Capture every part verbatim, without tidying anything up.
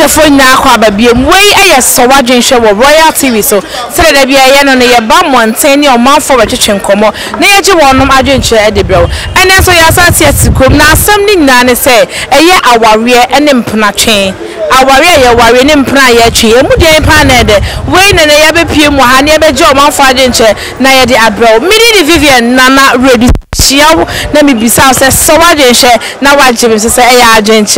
for now, Quababy, way I saw watching show Royal T V. So, say that be a yen on a bum one ten your mouth for a kitchen como. Near you want them agent at the bro. And that's why I sat here to come now. Something Nana say, a year our warrior and impuna chain. Our warrior, warrior, impuna ya tree, and Mudia panade. Wayne and a yabe pum, one never job on Friday, Naya de Abro. Mini Vivian, Nana ready. Let me be so watching share. Now, what Jimmy say, I agent.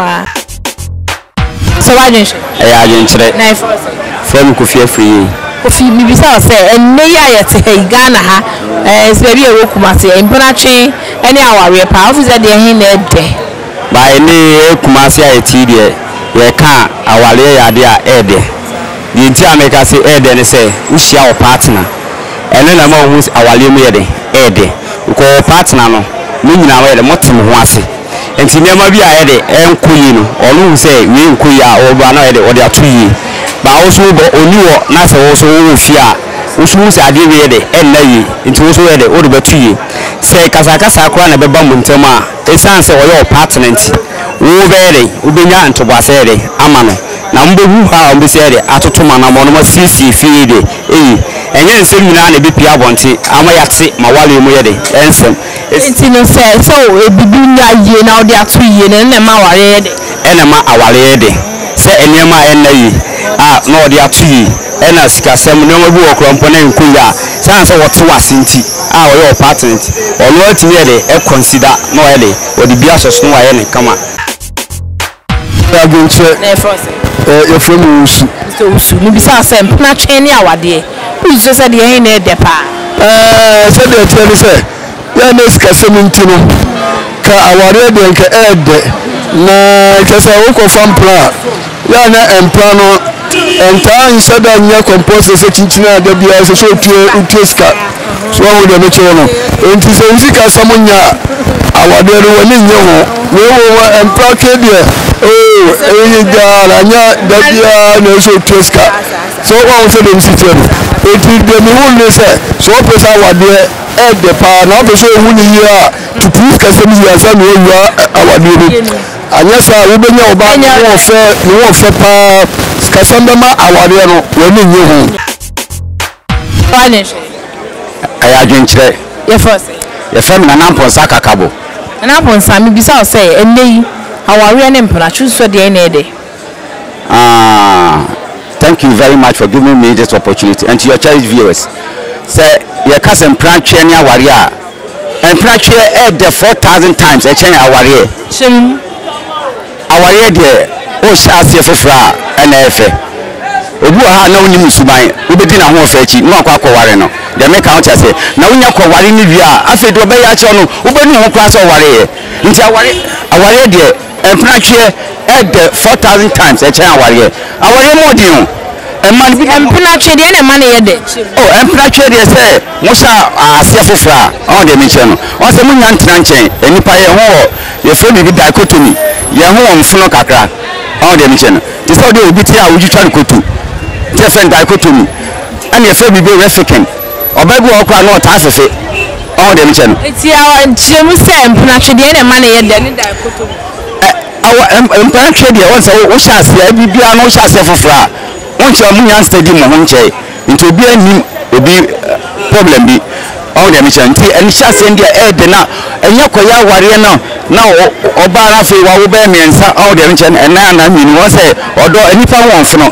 So why didn't you? I didn't from Kofi free. Kofi, maybe so say, and may I say Ghana ha, as baby a Kumasi, and Bonachi, any hour we are powerful that they are in there. By any Kumasi, I T D, we can't our idea Ede. The entire make us say Ede and say, we share our partner. And then I'm always our limited Ede. We call partner, no, meaning our the motum was. And never be a headache and queen or who say we inquire over another or their tree. But also, only not also fear, which was a dear and lay into also the order tree. Say Casacasa crown a bamboo tema, a sans or your apartment. Oh, very, Ubian to Basere, Amano. Number who have been said at Tomana Monoma Sisi Fide, eh, and then seminar a B P I want it. I might say Mawali Muyede, and some. It's innocent, so it be you now they are three years and a hour ready. And a ma hour ready. Say a Nema and Nay, ah, no, they are three. And as Cassam no more component Kuya, sounds what was in tea, our your patent, or what really a consider no alley, or the Bias of Snow any come on. Your friend so maybe some not any hour day. Who's just at the end of the pa? Uh, said the tell say. Ya neska semintino ka aware de nka ede na kasa woko fampla ya na emplano enta nsada nya compose se chinchina da bia se so tue utieska so wo de meche no enti se nsika samunya awade ro wani nye ho we wo empla ke de oh eyi ja nya da bia na so utieska so wo se de nsitio enti de mi wo ne se so pesa awade the power now to show who you are to prove custom you are some you are our baby and yes I will be your back no fair no fair pa skasamba our no when you home vanish I agent your first your family na pon saka kabo na pon sami bisa say ene our real name na choose so dey na dey ah thank you very much for giving me this opportunity and to your cherished viewers say your cousin branch any warrior and branch here the four thousand times a chain warrior shim warrior there o sha se fofra and efe obu ha na oni musuban obedi na ho fa chi no akwa akware no de me count say na unya kware ni bia afi do be ya che no obeni ho kwa so warrior nti warrior warrior there and branch here the four thousand times a chain warrior warrior mo di no and man be empina trade any money yede oh empina trade say musa asia fofra on the mention o say munya ntran chen enipa ye ho ye fo bi dichotomy ye ho mfuno kakra on the mention this all dey obi ti a wuju twa kotu different dichotomy and ye fo bi be refican obagu okwa no ta afefe on the mention ti a nchemu say empina trade any money yede ni dichotomy our empina trade o say wo sha asia bi bia no sha asia fofra once you munya study mo honche into obi anim obi problem bi all the mission ti en sha se ndia e de na enya koya ware na na obara fe wa wo be miensa all the mission en na na mi no say odo anipa won fono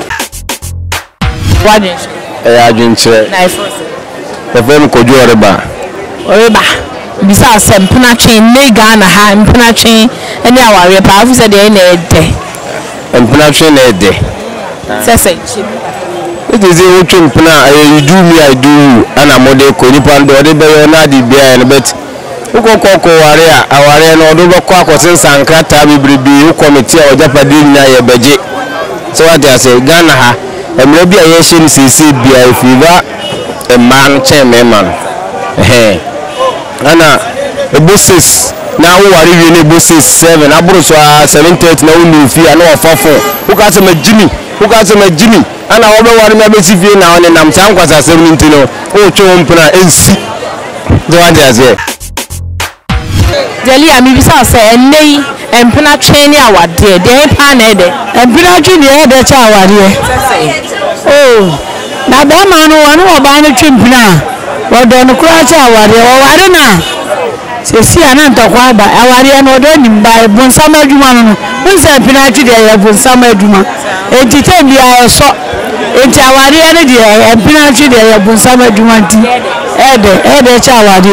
wade e adwenche na ifo se fem ko jo oreba oreba bisa se mpuna twen ne Ghana ha mpuna twen eni aware pa afu se de na ede mpuna twen na ede sese it is a working plan you do me I do you and I'm model ko ni pan do de be na di bia but uko ko ware a aware no do be ko akosen sankrata bibribi committee o japade nya ye beje so what I say Ghana ha emre bia ye hye sisi bia fiva e man chen me man eh ana e bosses na wo ware wi ne bosses seven aburo so seven thirty na wo ni fi ana ofafo uka se ma Jimmy uka se ma Jimmy ana wo be ware me be sifie na one nam san kwasa seven ntino o twa mpna ensi do what I say Delia mi bisa say enei empena twen ni awade de pa na de empena twen ni e de cha awade oh na ba ma no wonu oba no twen pina wodo no kura cha awade wo ware na se si ana ntokwa ba awade no do ni mba bonsam adwuma no nse empena twen de ya bonsam adwuma enti tem bia e so enti awade ne de empena twen de ya bonsam adwuma nti e de e de cha awade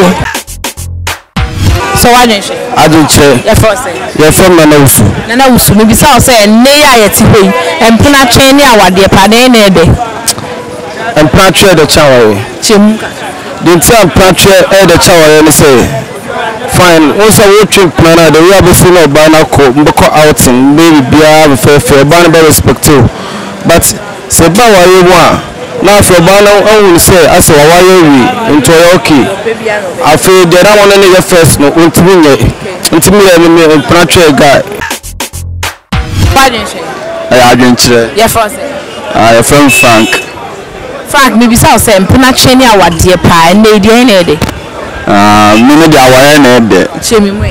so wa nche adunche ya force ya from na usu na na usu no bisa o say ne ya yeti hoi empena twen ni awade pa na ne de empena twen de chawaye chem dinti empena twen e de chawaye ne say fine also we trip plan the we have seen no bana ko mbeko outing baby bia be fair fair bana be respect to but se ba wa ye wa na for bana on say as wa wa ye wi into okay afi the that one ne first no untimi nye untimi ye me plan try guy Pardon, I adventure. yeah, first. I from Frank. Frank, maybe so say empena twen ni awade pa na de ne de Ah, me no de aware na de. chemi mu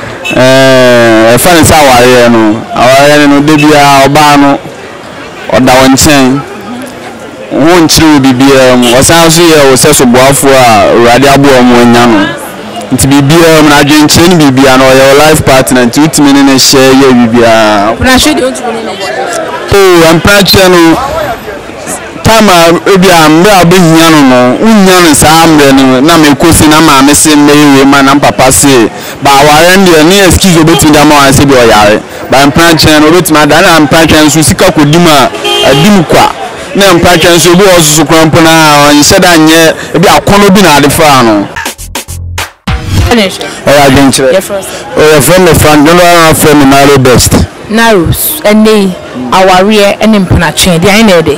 Eh, e fa ni sa aware no. Aware no de bia oba no. Oda wonchen. Wo nchiri bibia mu. Osan so ye wo seso boafo a urade abo omo nya no. Nti bibia mu na adwenche ni bibia no your life partner nti utimi ne ne share ye bibia. na shedi ontumi ne Oh, am prache no. Tama ebi ambe abehia no no unya no sa ambe no na me kosi na ma me se mewe ma na papa se ba aware ndi ni excuse obetimi da ma se bi oyare ba mpranche no obetimi ada na mpranche nso sika kodima adim kwa na mpranche nso obi osusu krampo na onse da nye ebi akono bi na ade fa no finish o ya genchire yeah first o ya from the front no na from na best narrows ene aware ene empena twen de ai na de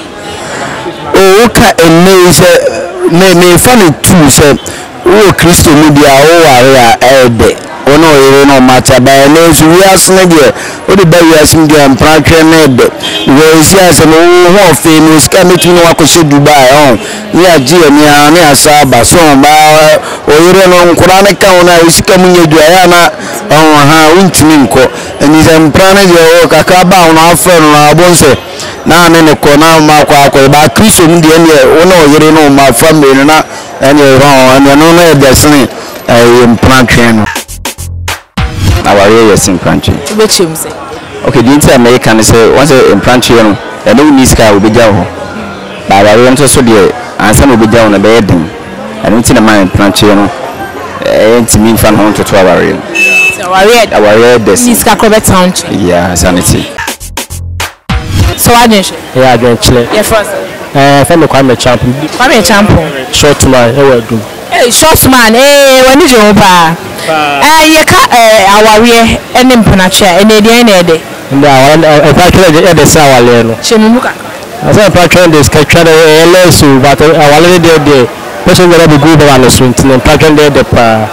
o ka ene se me me fa ne tu se o Kristo mu dia o ware a ebe ono yere no macha ba ene su wi asne de o de ba wi asne de ampra twe na de we si ase no ho fe no ska metu no akose Dubai on ni aji emi a ni asa ba so ba o yere no nkura ne ka ona isika mu nyedu ya na on ha untimi nko eni se ampra ne de o kaka ba ono afa no abonse na ne ne ko na ma kwa akwa ba Kristo mu de ene ono yere no ma fa me na ene ro ene no no e desne e ampra twe no aware yes in country be chem say okay the entire American say once in country no e no ni sky we beja ho ba aware nso so de ansa no beja ho na be edin e no tina man country no e ntimi fan ho to to aware so aware aware des ni ska ko be town yeah sanity so I didn't yeah adventure yeah first eh fa me kwa me champ kwa me champion short man e wa dum eh short man eh wani je ho pa eh ye ka eh aware ene empena twen ene de ene de nda awara e fa kele de sa awale no chemi muka asa fa kele de ska twa de elesu but awale de de person gonna be good one so ntin fa kele de pa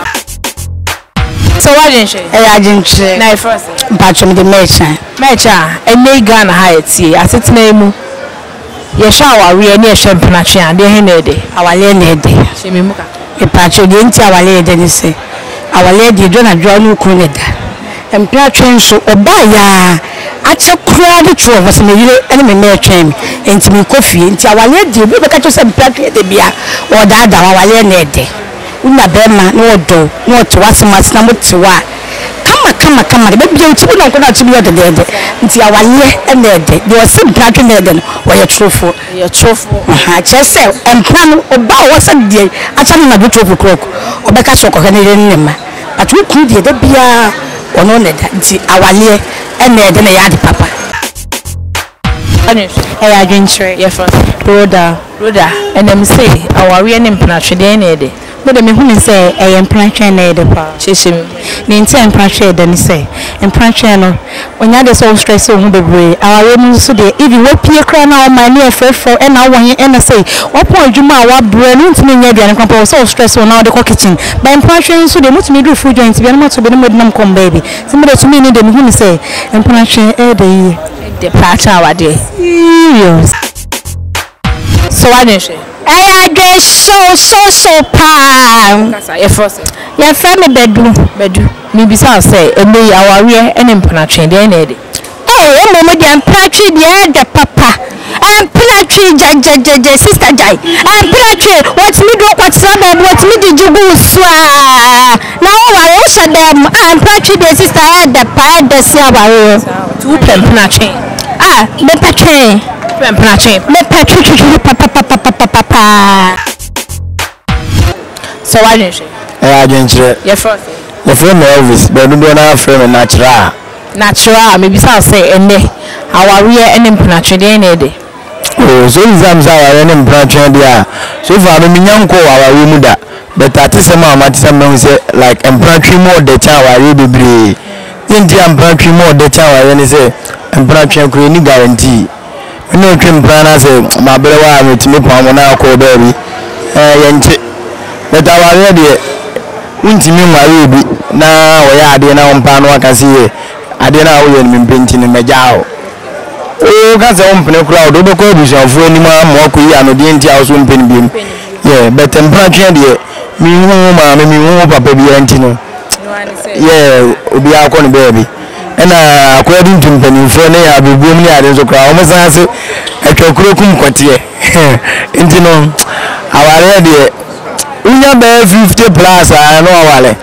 so what didn't e ya jinche na first mpatcho de mecha mecha ene Ghana ha etie asetena mu ye sha aware ne ye hwe empena twen ade he na de awale ne de chemi muka mpatcho de nti awale de ni se awale de do na dwo no ku ne da empena twen so oba ya ache kura de tro was me yire ene me me twen enti me kofie nti awale de bi be ka cho se empena twen de bia o da da awale ne de una bema no do no to wasmas na mutiwa kama kama kama de bia utibu na nkona tibu de de nti awale ene de de o se empena twen de de o ye trofo ye trofo aha chese empena oba wo se de acha na do trofo krok obeka so ko ne ne ma atu ku de de bia ono ne da nti awale ene de na ya de papa finish e ya adventure yeah first roda roda enem say aware ne empena twen de ene de but me hu say e empena twen na de pa chechemi ni nti empena twen de ni say empena twen no onya de so stress o hu bebre aware mu so de if we pie kra na o ma ni efefo e na wo yen na say wo po adwuma wa bre no ntimi nya bia ne kwampa so stress o na de ko kitchen ba empena twen so de mutimi do food joint bia no mato be no modinam kom baby simbe de tumi ni de me hu say empena twen e de yi de pacha awade serious so what didn't I guess so so so pa kasa ye first ya fa me bedu bedu Mibisa say eme aware ene mpanatwe de na ede. Eh, e mo de mpratwe de de papa. Am mpratwe jajajaja sister jai. Am mpratwe what me do kwatra ba what me di jugu swa. Na o wa o sha dem am mpratwe de sister e de pa de si aware. Tu mpratwe. Ah, me patwe. Mpratwe. Me patwe chuchu papa papa papa papa. So why didn't she? Eh, adwenkyere. Your first. The friend Elvis, but do na friend natural. Natural, maybe so say ene. Aware ene mpanatwe de na ede. Oh, so exams are any branch there. So far, me nyanko aware mu da. But at this time, I tell say like branch more the time aware be bre. Indian branch more the time aware say branch ko ni guarantee. Me no twem plan say ma bere wa me timi pam na ko baby. Eh yenche. But aware de untimi nware bi na wo ya ade na ompa no aka sie. Ade na wo ye ni mpenti ni megao. Oh, that's a open crowd. Don't go to your phone anymore. More quiet and the entire house won't pin beam. Yeah, but temperature, dear. Me, woman, me, woman, papa, be antino. Yeah, be our corner baby. And uh, according to Penny Phone, I will boom the others of crowd. Almost answer at your crocum quartier. Intino, our idea. We have fifty plus. I know our.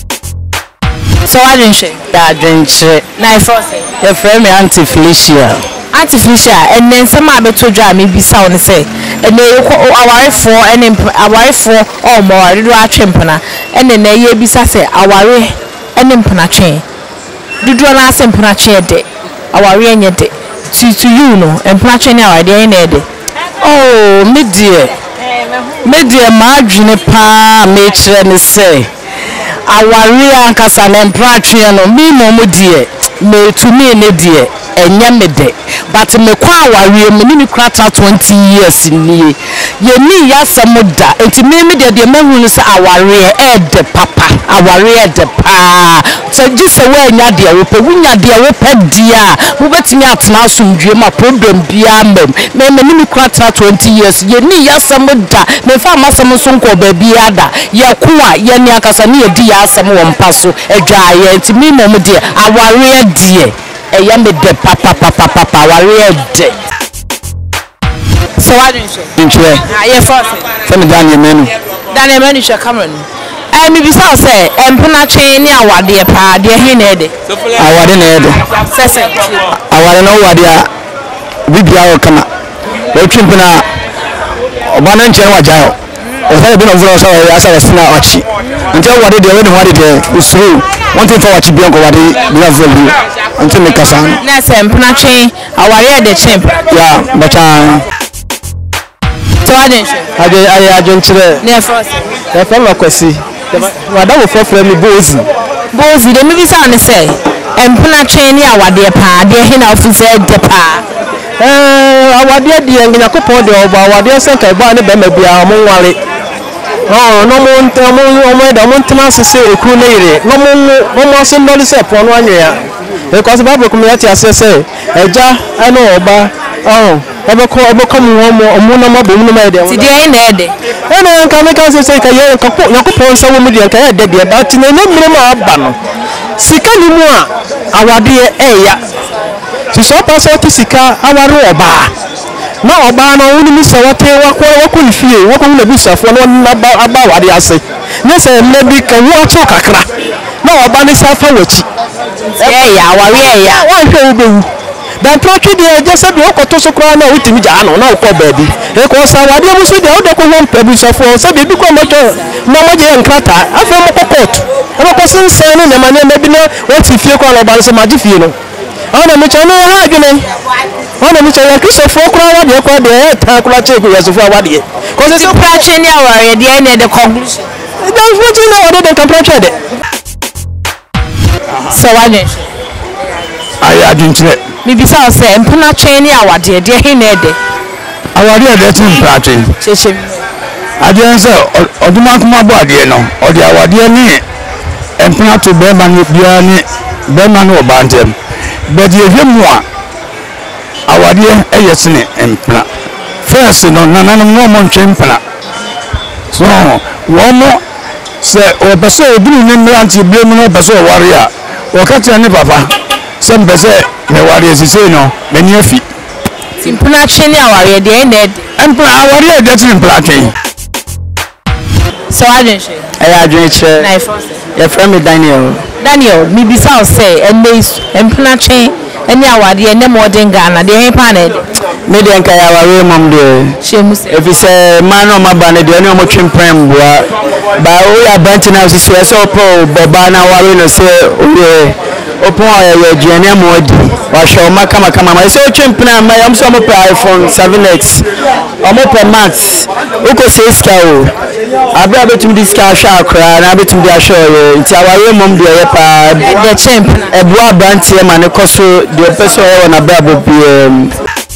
So why didn't she? I didn't say. Na first. Your friend, Auntie Felicia. Auntie Felicia, and then some other to drive me be sound and say, and they our for and our for or more, do our chimpana, and then they be say, our and impana chain. Do do an ass and panache day, our rain yet to to you know, and panache now, day in a day. Oh, me dear, me dear, margin pa, matron is say. Our real Cassan and Pratriano, me, Momo dear, me to me, ne dear. Enyamede but me kwa aware me ni krata twenty years ni ye ni ya samuda enti me me de de mahunu se aware e de papa aware e de pa so just we nya de wo pe wunya de wo pe dia wo betimi atena asumdwe ma problem bia mbem me me ni krata twenty years ye ni ya samuda me fa masam so nko ba bia da ye kwa ye ni akasa ni ye di ya asam wo mpaso edwa ye enti me mom de aware de a young de papa papa papa warrior de. So why didn't she? Didn't you? Ah, yeah, first. Send me Daniel Menu. Daniel Menu shall come on. I may be so say, and Punache near what dear pa, dear Hinede. I want in it. I want to know what they are. We be our come up. We're tripping out. One inch and what jail. If I have been over, so I saw a sinner archie. Until what they did, what it is true. One thing for what you be on what they love you. Until me Cassan. Ness and Punache, I warrior the chimp. Yeah, but I. So I didn't. I did. I didn't. Near first. The fellow Quessy. Madame for friendly Bozy. Bozy, the movie sound to say, and Punache near what dear pa, dear Hina officer de pa. Eh, our dear dear, in a couple of our dear Sanka, Barney Bembe, our Monwari. Oh, no more, no more, no more, Thomas say a cool lady. No more, no more symbol is up on one year. Because the Bible community has say, a jar, I know, but oh, ever call ever come home or Munama Bumma. Today, Ned. And I can make us say, I can put some media, but in the name of Bano. Sika Lumua, our dear Aya. She saw Pastor Sika, our roba. No, Obama only miss what they walk on feel, walk on the bush of one about what they say. Yes, maybe can watch a crack. No, Obama is half a witch. Yeah, yeah, one show. Then Procky, they just said, walk to so crown out to me, I don't know, poor baby. Because I was with the other one, Pebbles of all, so they become much Mama and Crata. I found a court. And a person saying, the man, maybe not what if you call about some magifino. I don't know, I don't know. I don't know, Christopher, what you call the head, Takula check as of what you. Because it's a Punache near warrior, the end of the conclusion. That's what you know, I didn't comprehend it. So why didn't she? I didn't say. Maybe so say, and Punache near what dear, dear Hinede. I was there getting practice. I didn't say, or the Makuma body, no, or the our dear knee, and plant to Berman with Biani, Berman or Bantam. But you hear more. Our dear Ayasine and plant. First, no, none of no more chimpana. So, one more. sɛ ɔpɛ sɛ ɔduru ne mmerante bere mu no ɔpɛ sɛ ɔware a wɔka kyerɛ ne papa sɛ mpɛ sɛ mɛware asisei no m'ani afi mpratwe ne aware deɛ ɛna ɛde mpra aware ɛde kyerɛ mpratwe sɛ wadwen hwɛ ɛyɛ adwene kyerɛ na ifo yɛfrɛ me Daniel Daniel mibisa wo sɛ ɛnɛ mpratwe ɛne aware ɛnɛ mo ɔden Ghana deɛ ɛhe pa na ɛde me deɛ nka yɛaware mam deɛ hyɛ mu sɛ ɛfiri sɛ ma na ɔmaba no deɛ ɔne ɔmɔtwe mpran mboa ba woyɛ abante no sisi ɛsɛ ɔpɛ bɔba na aware no sɛ woyɛ ɔpɔn a yɛyɛ aduane ama ɔdi wahyɛ ɔma kamakama ma ɛsɛ ɔtwe mpran ma yɛm sɛ ɔmopɛ iPhone seven X ɔmopɛ Max wokɔsɛ sika o abere a bɛtumi de sika ahwɛ akora na bɛtumi de ahwɛ ɔyɛ nti aware mam deɛ ɛyɛ paa ɛde kyɛ mpena ɛboa aberanteɛ ma ne kɔ so deɛ ɔpɛ sɛ ɔyɛ wɔ n'abrabɔ biara mu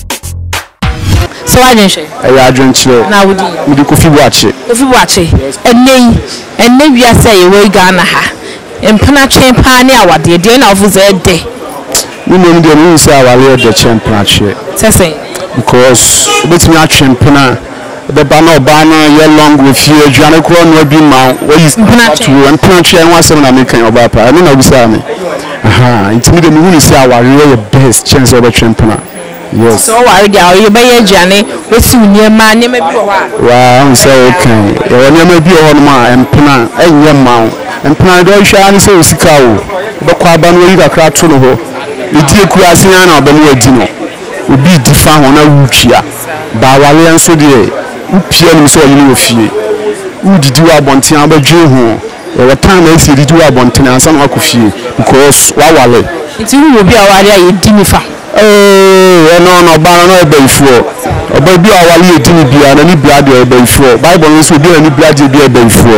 sɛ wadwen hwɛ ɛyɛ adwenkyerɛ na wodi mede Kofi Boakye Kofi Boakye ɛnɛ yi ɛnɛ wiase a yɛwɔ Ghana ha mpratwe paa ne awadeɛ deɛ na ɔfo sɛ ɛde me mmom deɛ mehu sɛ aware ɛde kyerɛ mpratwe sɛ sɛ because wobɛtumi atwe mpena bɛba na ɔbaa no yɛ long wɔ fie aduane korɔ no abi ma wayi Mpena mpratwe ho asɛm na mekan ɔbaa paa ɛno na wobisaa me aha nti mede mehu ne sɛ aware yɛ best kyɛn sɛ wobɛtwe mpena yes sɛ ɔware deɛ ɔyɛ bɛyɛ aduane wɔsi wo nneɛma nneɛma bi wɔ hɔ a waa ahu sɛ wokan yɛwɔ nneɛma bi wɔ hɔ nom a mpena ɛnyɛ ma wo mpena deɛ ɔhwɛ a ne sɛ osika wo wobɛkɔ aba no wayi kakra to no hɔ ɛdi akuraase a na ɔbɛma wadi no obi di fa ho na wotwia ba aware nso deɛ wopia nim sɛ ɔyere wɔ fie wodidi wɔ abɔnten a wobɛdwe ho yɛwɔ time a ɛsɛ didi wɔ abɔnten ansa na wakɔ fie because wawale nti wo wɔ bi a ware a yɛdi nifa ɛno no ɔbaa no na ɔbɛyifoɔ ɔbaa bi a awale yɛdi ne bia na ne bia deɛ ɔbɛyifoɔ bible no nso obi a ne bia deɛ bi ɔbɛyifoɔ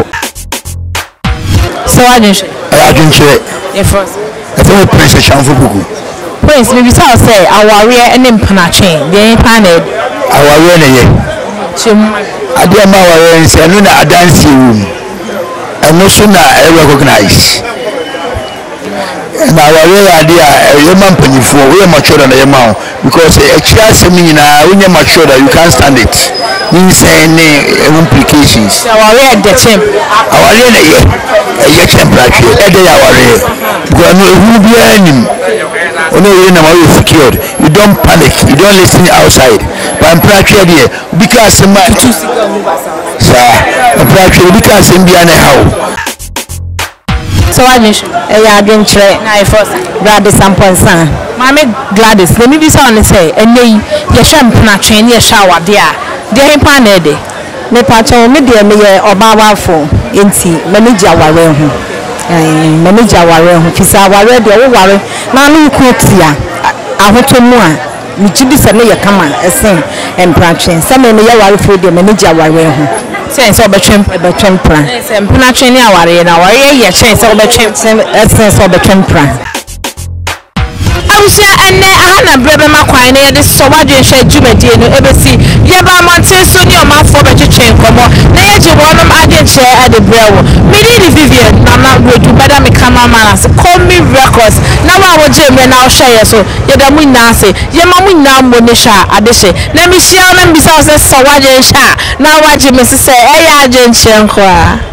sɛ wadwen hwɛ ɛyɛ adwenkyerɛ yɛfrɛ ɛfɛ me prince hyɛmfo kuku Prince mibisa wo sɛ awareɛ ne mpratwe deɛ ɛhe paa na ɛde awareɛ ne yɛ kyɛ mu adeɛ ma awareɛ nsɛ ɛno na adanseɛ wɔ mu ɛno so na ɛrecognize na awareɛ yɛ adeɛ a ɛyɛ ma mpanyinfoɔ woyɛ mature na ɛyɛ ma wo because akyire asɛm nyinaa wonyɛ mature that you can't stand it nsɛn ne implications awareɛ ɛde kyɛm awareɛ na yɛ ɛyɛ kyɛmpratwe ɛde yɛ awareɛ because no ehunu biara nim ɔno yɛ na ma yɛ secured you don't panic you don't listen outside but mpratwe deɛ obi ka asɛm a saa mpratwe obi ka asɛm biara na ɛha wo sɛ wadwen hwɛ ɛyɛ adwenkyerɛ na yɛfrɛ sɛ Gladys Amponsa maame Gladys na mibisa wo ne sɛ ɛnɛ yi yɛhwɛ mpratwe ne yɛhwɛ awadeɛ a deɛ ɛhe paa na ɛde mepatwɛn me deɛ meyɛ ɔbaawafo enti m'ani gye awareɛ ho ɛɛ m'ani gye awareɛ ho firi sɛ awareɛ deɛ woware na ne nko tia ahotɔ mu a megye di sɛ ne yɛ kama ɛsen mpratwe sɛ me meyɛ awarefoɔ deɛ m'ani gye awareɛ ho sɛ sɛ ɔbɛtwe mpra ɛbɛtwe mpra sɛ mpratwe ne awareɛ na awareɛ yɛ kyɛn sɛ ɔbɛtwe ɛsen sɛ ɔbɛtwe mpra awusua ɛnɛ aha na berɛ bɛma kwan na yɛde sɔ wadwenhwɛ dwumadie no ɛbɛsi yɛba mmɔnten so ne ɔmanfoɔ bɛtwetwe nkɔmmɔ na yɛgye wɔnom adwenkyerɛ ɛde berɛ wo mede ne Vivian nana wedu bɛda me cameraman ase Call Me Records na wo a wogye mmerɛ na wohwɛ yɛ so yɛda mo nyinaa ase yɛma mo nyinaa mmɔ ne hwɛ a ade hye na mehyia wo na mbisa wo sɛ sɔ wadwenhwɛ a na wagye me se sɛ ɛyɛ adwenkyerɛ nkɔ a